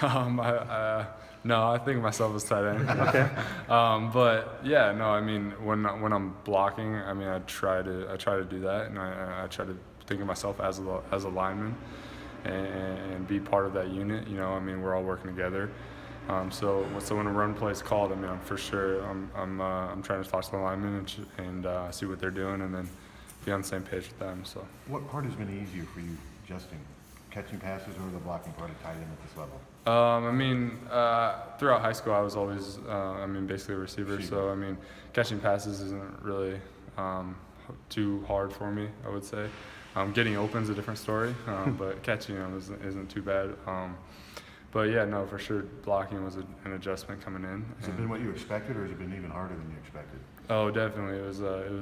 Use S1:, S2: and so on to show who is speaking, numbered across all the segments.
S1: No, I think of myself as tight end.
S2: Okay.
S1: But yeah, no, I mean when I'm blocking, I mean I try to do that, and I try to think of myself as a lineman and be part of that unit. You know, I mean we're all working together. So when a run play is called, I mean I'm trying to talk to the linemen and see what they're doing, and then be on the same page with them. So.
S3: What part has been easier for you, Justin? Catching passes or the blocking part of tight end at this level?
S1: I mean, throughout high school, I was always, basically a receiver. So, I mean, catching passes isn't really too hard for me, I would say. Getting open's a different story, but catching them isn't too bad. But yeah, no, for sure, blocking was an adjustment coming in.
S3: Has it been what you expected, or has it been even harder than you expected?
S1: Oh, definitely. It was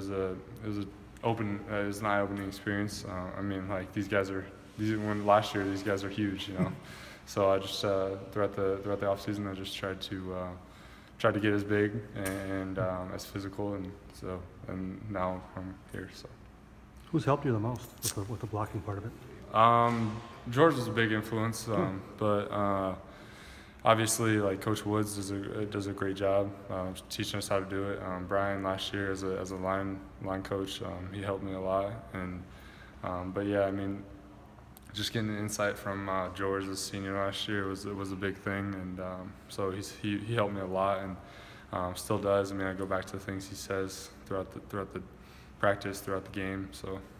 S1: an eye-opening experience. I mean, like last year these guys are huge, you know. So I just throughout the off season I just tried to get as big and as physical, and now I'm here. So.
S2: Who's helped you the most with the blocking part of it?
S1: George was a big influence, but obviously like Coach Woods does a great job teaching us how to do it. Brian last year as a line coach, he helped me a lot, and but yeah, I mean, just getting the insight from George, the senior last year, was a big thing, and so he helped me a lot, and still does. I mean, I go back to the things he says throughout the practice, throughout the game. So